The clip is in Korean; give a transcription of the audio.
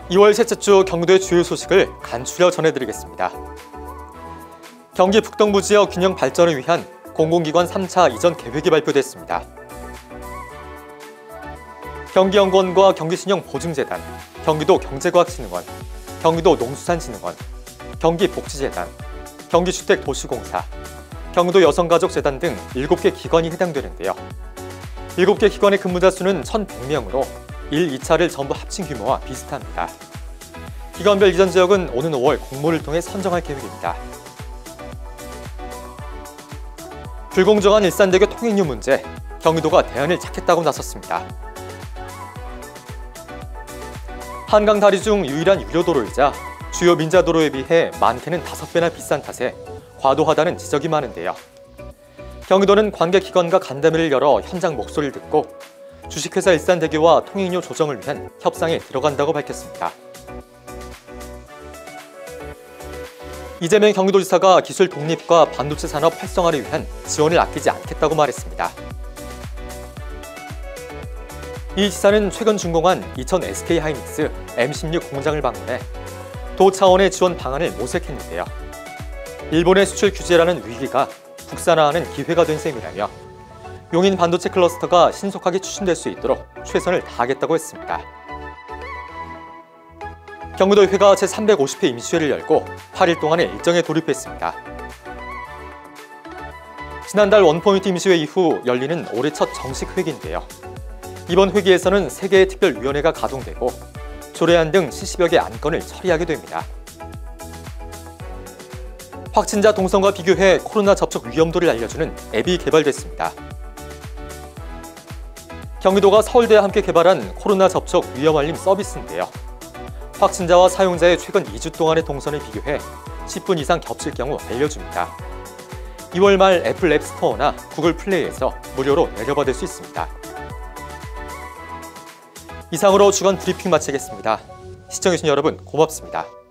2월 셋째 주 경기도의 주요 소식을 간추려 전해드리겠습니다. 경기 북동부 지역 균형 발전을 위한 공공기관 3차 이전 계획이 발표됐습니다. 경기연구원과 경기신용보증재단, 경기도 경제과학진흥원, 경기도 농수산진흥원, 경기복지재단, 경기주택도시공사, 경기도 여성가족재단 등 7개 기관이 해당되는데요. 7개 기관의 근무자 수는 1,100명으로 1, 2차를 전부 합친 규모와 비슷합니다. 기관별 이전 지역은 오는 5월 공모를 통해 선정할 계획입니다. 불공정한 일산대교 통행료 문제, 경기도가 대안을 찾겠다고 나섰습니다. 한강 다리 중 유일한 유료도로이자 주요 민자도로에 비해 많게는 5배나 비싼 탓에 과도하다는 지적이 많은데요. 경기도는 관계기관과 간담회를 열어 현장 목소리를 듣고 주식회사 일산대교와 통행료 조정을 위한 협상에 들어간다고 밝혔습니다. 이재명 경기도지사가 기술 독립과 반도체 산업 활성화를 위한 지원을 아끼지 않겠다고 말했습니다. 이 지사는 최근 준공한 이천 SK하이닉스 M16 공장을 방문해 도 차원의 지원 방안을 모색했는데요. 일본의 수출 규제라는 위기가 국산화하는 기회가 된 셈이라며 용인 반도체 클러스터가 신속하게 추진될 수 있도록 최선을 다하겠다고 했습니다. 경기도의회가 제350회 임시회를 열고 8일 동안의 일정에 돌입했습니다. 지난달 원포인트 임시회 이후 열리는 올해 첫 정식 회기인데요. 이번 회기에서는 3개의 특별위원회가 가동되고 조례안 등 70여 개 안건을 처리하게 됩니다. 확진자 동선과 비교해 코로나 접촉 위험도를 알려주는 앱이 개발됐습니다. 경기도가 서울대와 함께 개발한 코로나 접촉 위험 알림 서비스인데요. 확진자와 사용자의 최근 2주 동안의 동선을 비교해 10분 이상 겹칠 경우 알려줍니다. 2월 말 애플 앱스토어나 구글 플레이에서 무료로 내려받을 수 있습니다. 이상으로 주간 브리핑 마치겠습니다. 시청해주신 여러분 고맙습니다.